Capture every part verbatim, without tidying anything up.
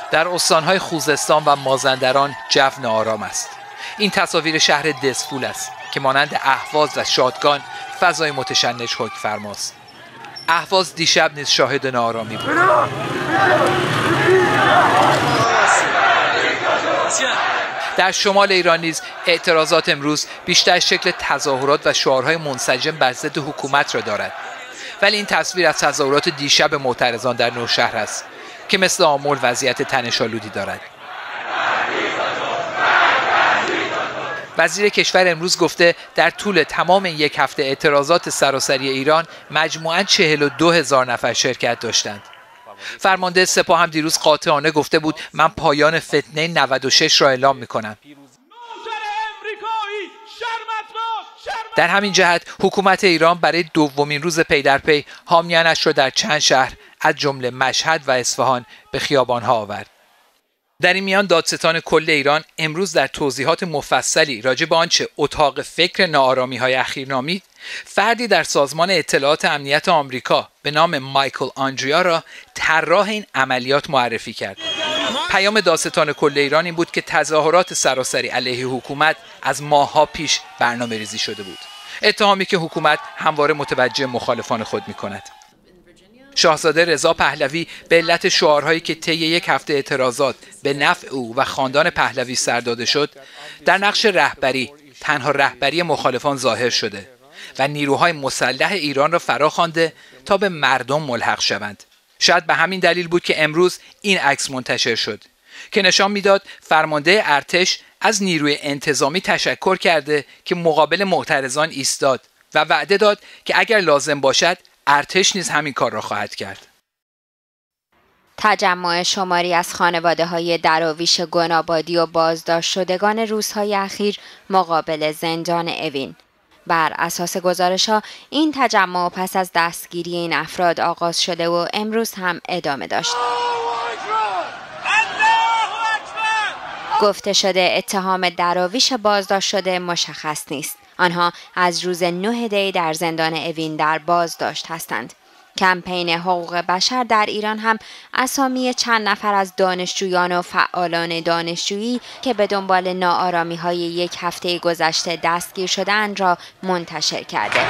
در استانهای خوزستان و مازندران جو ناآرام است. این تصاویر شهر دزفول است که مانند اهواز و شادگان فضای متشنج حکم فرماست. اهواز دیشب نیز شاهد ناآرامی بود. در شمال ایران نیز اعتراضات امروز بیشتر شکل تظاهرات و شعارهای منسجم بر ضد حکومت را دارد. ولی این تصویر از تظاهرات دیشب معترضان در نوشهر است که مثل آمل وضعیت تنش‌آلودی دارد. وزیر کشور امروز گفته در طول تمام یک هفته اعتراضات سراسری ایران مجموعاً چهل و دو هزار نفر شرکت داشتند. فرمانده سپاه هم دیروز قاطعانه گفته بود من پایان فتنه نود و شش را اعلام می‌کنم. در همین جهت حکومت ایران برای دومین روز پی در پی حامیانش را در چند شهر از جمله مشهد و اصفهان به خیابان‌ها آورد. در این میان دادستان کل ایران امروز در توضیحات مفصلی راجع به آنچه اتاق فکر ناآرامی‌های اخیر نامید، فردی در سازمان اطلاعات امنیت آمریکا به نام مایکل آندریا را طراح این عملیات معرفی کرد. پیام دادستان کل ایران این بود که تظاهرات سراسری علیه حکومت از ماه‌ها پیش برنامه‌ریزی شده بود. اتهامی که حکومت همواره متوجه مخالفان خود می‌کند. شاهزاده رضا پهلوی به علت شعارهایی که طی یک هفته اعتراضات به نفع او و خاندان پهلوی سر داده شد، در نقش رهبری تنها رهبری مخالفان ظاهر شده و نیروهای مسلح ایران را فراخوانده تا به مردم ملحق شوند. شاید به همین دلیل بود که امروز این عکس منتشر شد که نشان میداد فرمانده ارتش از نیروی انتظامی تشکر کرده که مقابل معترضان ایستاد و وعده داد که اگر لازم باشد ارتش نیز همین کار را خواهد کرد. تجمع شماری از خانواده‌های دراویش گنابادی و بازداشت شدگان روزهای اخیر مقابل زندان اوین. بر اساس گزارش‌ها این تجمع پس از دستگیری این افراد آغاز شده و امروز هم ادامه داشت. گفته شده اتهام دراویش بازداشت شده مشخص نیست. آنها از روز نه دی در زندان اوین در بازداشت هستند. کمپین حقوق بشر در ایران هم اسامی چند نفر از دانشجویان و فعالان دانشجویی که به دنبال ناآرامی‌های یک هفته گذشته دستگیر شدند را منتشر کرده.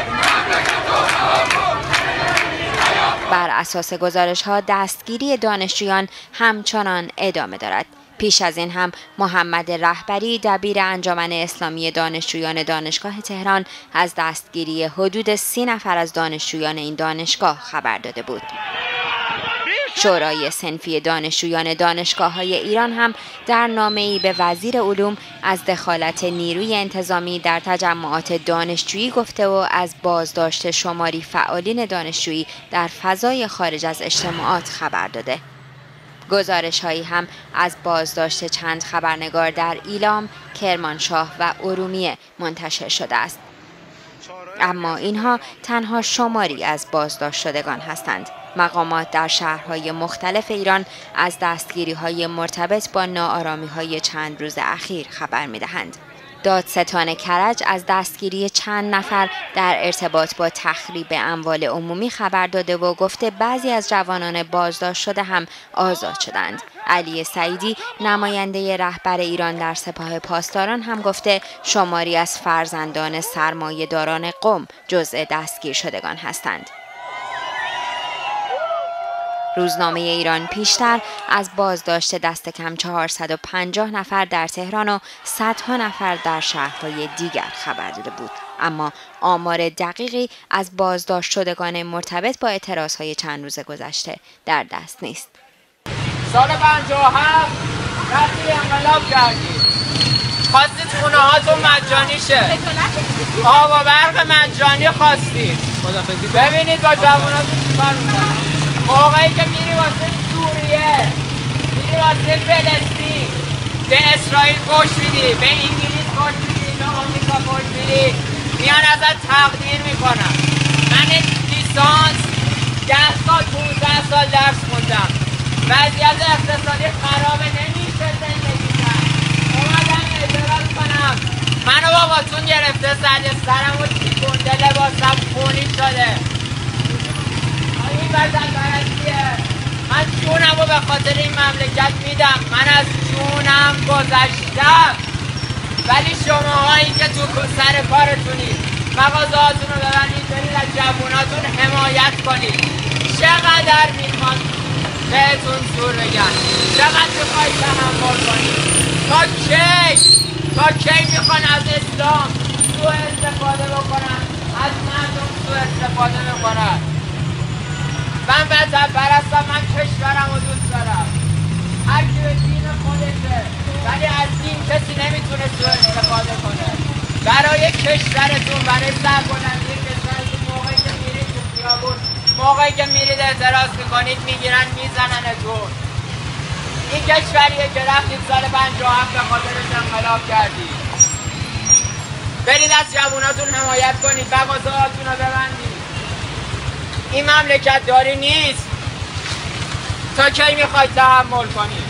بر اساس گزارش‌ها دستگیری دانشجویان همچنان ادامه دارد. پیش از این هم محمد رهبری دبیر انجمن اسلامی دانشجویان دانشگاه تهران از دستگیری حدود سی نفر از دانشجویان این دانشگاه خبر داده بود. شورای صنفی دانشجویان دانشگاه‌های ایران هم در نامه‌ای به وزیر علوم از دخالت نیروی انتظامی در تجمعات دانشجویی گفته و از بازداشت شماری فعالین دانشجویی در فضای خارج از اجتماعات خبر داده. گزارش هایی هم از بازداشت چند خبرنگار در ایلام، کرمانشاه و ارومیه منتشر شده است. اما اینها تنها شماری از بازداشت شدگان هستند. مقامات در شهرهای مختلف ایران از دستگیری های مرتبط با ناآرامی های چند روز اخیر خبر می دهند. دادستان کرج از دستگیری چند نفر در ارتباط با تخریب اموال عمومی خبر داده و گفته بعضی از جوانان بازداشت شده هم آزاد شدند. علی سعیدی نماینده رهبر ایران در سپاه پاسداران هم گفته شماری از فرزندان سرمایه‌داران قم جزء دستگیر شدگان هستند. روزنامه ایران پیشتر از بازداشت دست کم چهارصد و پنجاه نفر در تهران و صدها نفر در شهرهای دیگر خبر داده بود. اما آمار دقیقی از بازداشت شدگان مرتبط با اعتراضهای چند روز گذشته در دست نیست. سال پنجاه و هفت رفتی انقلاب کردید. خواستید خونه هاتون مجانی شه. آب و برق مجانی خواستید. ببینید با جواناتون چیکار میکنید. موقعی که میری واسه سوریه، میری واسه فلسطین، به اسرائیل گوش میدی، به انگلیس گوش میدی، به آمریکا گوش میدی، میان ازت تقدیر میکنن. من لیسانس ده سال پونزده سال درس خوندم. وضعیت اقتصادی خرابه، نمیشه زندگی کرد. اومدم اعتراض کنم. منو باباتون گرفته زده سرم و چیکونده، لباسم خونی شده. این وطن پرستیه. من جونم رو به خاطر این مملکت میدم. من از جونم گذشتم، ولی شماهایی که تو سر کارتونید مغازه‌هاتون رو ببندید، برید از جووناتون حمایت کنید. چقدر میخوان بهتون زور بگن؟ چقدر میخواید تحمل کنید؟ تا کی؟ تا کی میخوان از اسلام سوء استفاده بکنن؟ از مردم سوء استفاده میکنن؟ من وطن پرستم، من کشورم رو دوست دارم. هر کی به دین خودشه، ولی از دین کسی نمیتونه سوء استفاده کنه. برای کشورتون، برای سربلندی کشورتون، موقعی که میرید تو خیابون، موقعی که میرید اعتراض میکنید میگیرن میزننتون. این کشوریه که رفتید سال پنجاه و هفت به خاطرش انقلاب کردید. برید از جووناتون حمایت کنید، مغازه‌هاتون رو ببندید. این مملکت داری نیست. تا کی میخواید تحمل کنید؟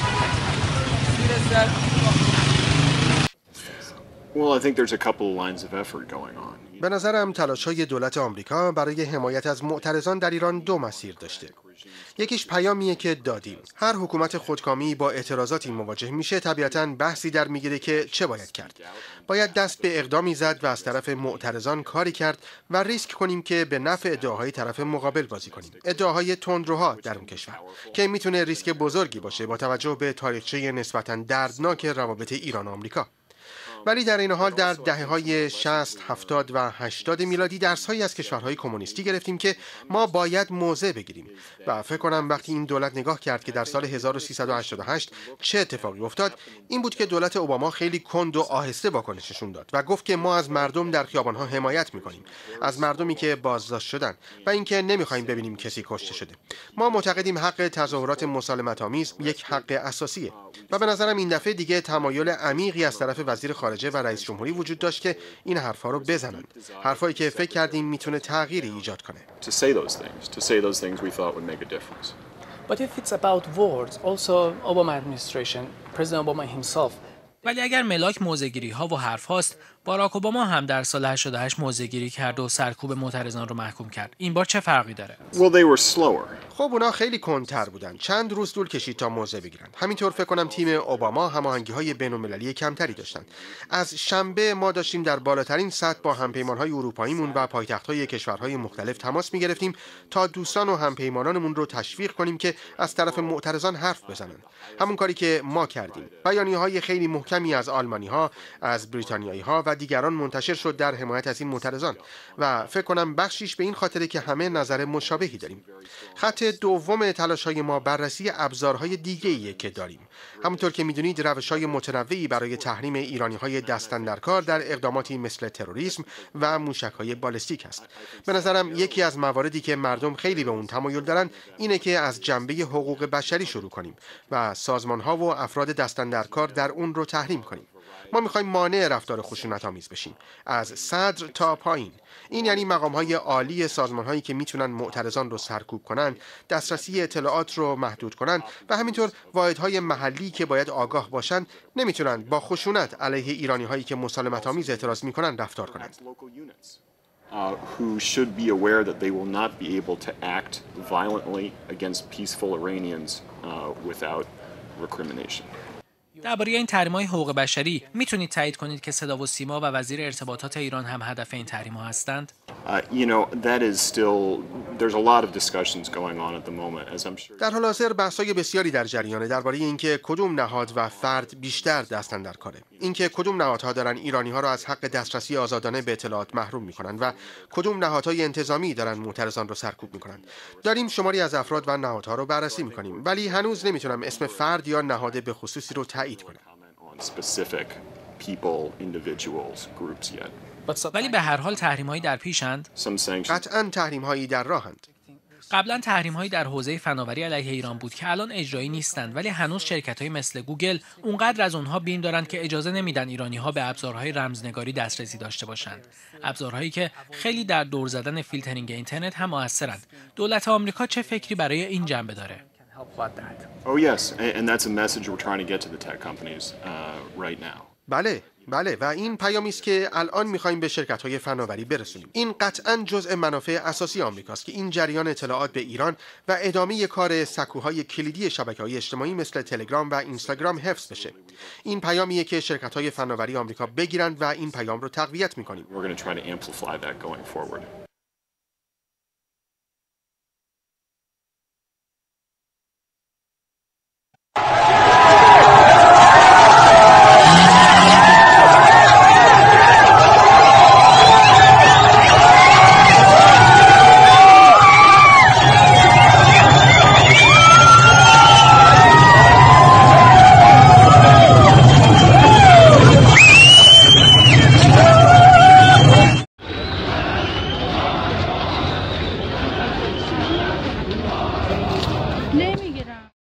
Well, I think there's a couple of lines of effort going on. به نظرم تلاش‌های دولت آمریکا برای حمایت از معترضان در ایران دو مسیر داشته. یکیش پیامیه که دادیم. هر حکومت خودکامی با اعتراضاتی مواجه میشه، طبیعتاً بحثی در میگیره که چه باید کرد. باید دست به اقدامی زد و از طرف معترضان کاری کرد و ریسک کنیم که به نفع ادعاهای طرف مقابل بازی کنیم. ادعاهای تندروها در اون کشور که میتونه ریسک بزرگی باشه با توجه به تاریخچه نسبتاً دردناک روابط ایران و آمریکا. ولی در این حال در دهه‌های شصت، هفتاد و هشتاد میلادی درس‌هایی از کشورهای کمونیستی گرفتیم که ما باید موضع بگیریم و فکر کنم وقتی این دولت نگاه کرد که در سال هزار و سیصد و هشتاد و هشت چه اتفاقی افتاد، این بود که دولت اوباما خیلی کند و آهسته واکنششون داد و گفت که ما از مردم در خیابان‌ها حمایت می‌کنیم، از مردمی که بازداشت شدن و اینکه نمی‌خوایم ببینیم کسی کشته شده. ما معتقدیم حق تظاهرات مسالمت‌آمیز یک حق اساسیه و به نظرم این دفعه دیگه تمایل عمیقی از طرف وزیر خارجه و رئیس جمهوری وجود داشت که این حرفا رو بزنن، حرفایی که فکر کردیم میتونه تغییری ایجاد کنه. To say those things, to say those things we thought would make a difference. But if it's about words, also Obama administration, President Obama himself. ولی اگر ملاک موضع‌گیری ها و حرف هاست، باراک اوباما هم در سال هشتاد و هشت موضع‌گیری کرد و سرکوب معترضان رو محکوم کرد. این بار چه فرقی داره؟ Well, they were slower. خب اونا خیلی کندتر بودن. چند روز طول کشید تا موضع بگیرن. همینطور فکر کنم تیم اوباما هماهنگی‌های بین‌المللی کمتری داشتن. از شنبه ما داشتیم در بالاترین سطح با همپیمان‌های اروپاییمون و پایتخت‌های کشورهای مختلف تماس می‌گرفتیم تا دوستان و همپیمانانمون رو تشویق کنیم که از طرف معترضان حرف بزنن. همون کاری که ما کردیم. بیانیه‌های خیلی محکمی از آلمانی‌ها، از بریتانیایی‌ها و دیگران منتشر شد در حمایت از این معترضان و فکر کنم بخشیش به این خاطره که همه نظر مشابهی داریم. خط دوم تلاش‌های ما بررسی ابزارهای دیگه‌ایه که داریم. همونطور که می‌دونید روش‌های متنوعی برای تحریم ایرانی‌های دست‌اندرکار در اقداماتی مثل تروریسم و موشک‌های بالستیک است. به نظرم یکی از مواردی که مردم خیلی به اون تمایل دارن اینه که از جنبه حقوق بشری شروع کنیم و سازمان‌ها و افراد دست‌اندرکار در اون رو تحریم کنیم. ما می‌خوایم مانع رفتار خشونت‌آمیز بشیم، از صدر تا پایین. این یعنی مقام‌های عالی سازمان‌هایی که میتونن معترضان رو سرکوب کنن، دسترسی اطلاعات رو محدود کنن و همینطور واحدهای محلی که باید آگاه باشن نمیتونن با خشونت علیه ایرانی‌هایی که مسالمت‌آمیز اعتراض میکنن رفتار کنند. Uh, who should be aware that they will not be able to act violently against peaceful Iranians uh, without recrimination. درباره این تحریم‌های حقوق بشری میتونید تایید کنید که صدا و سیما و وزیر ارتباطات ایران هم هدف این تحریم‌ها هستند؟ Uh, you know, that is still, there's a lot of discussions going on at the moment, as I'm sure. در حال حاضر بحث‌های بسیاری در جریانه درباره اینکه کدوم نهاد و فرد بیشتر دست اندرکاره، اینکه کدوم نهادها دارن ایرانی‌ها را از حق دسترسی آزادانه به اطلاعات محروم می‌کنند و کدوم نهادهای انتظامی دارن معترضان را سرکوب می‌کنند. داریم شماری از افراد و نهادها رو بررسی می‌کنیم، ولی هنوز نمی‌تونم اسم فرد یا نهاد به خصوصی رو تایید کنم. Specific people, individuals, groups yet. ولی به هر حال تحریم‌هایی در پیشند؟ قطعاً تحریم‌هایی در راهند. قبلا تحریم‌هایی در حوزه فناوری علیه ایران بود که الان اجرایی نیستند، ولی هنوز شرکت‌های مثل گوگل اونقدر از اونها بیم دارند که اجازه نمیدن ایرانی‌ها به ابزارهای رمزنگاری دسترسی داشته باشند. ابزارهایی که خیلی در دور زدن فیلترینگ اینترنت هم موثرند. دولت آمریکا چه فکری برای این جنبه داره؟ Oh yes, and that's a message we're trying to get to the tech companies uh, right now. بله، بله، و این پیامی است که الان می‌خوایم به شرکت‌های فناوری برسونیم. این قطعاً جزء منافع اساسی آمریکاست که این جریان اطلاعات به ایران و ادامه کار سکوهای کلیدی شبکه‌های اجتماعی مثل تلگرام و اینستاگرام حفظ بشه. این پیامیه که شرکت‌های فناوری آمریکا بگیرند و این پیام رو تقویت می‌کنیم.